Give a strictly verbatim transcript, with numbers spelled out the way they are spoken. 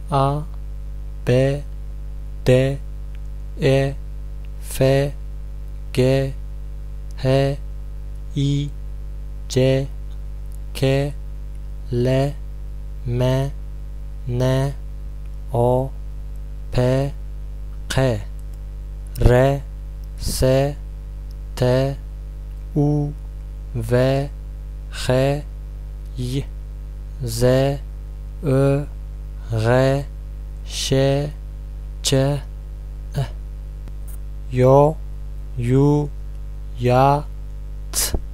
A B D E F G H I C K L M N O P Q R S T U V W X Z Ö R Ş Ç Yo Yu Ya T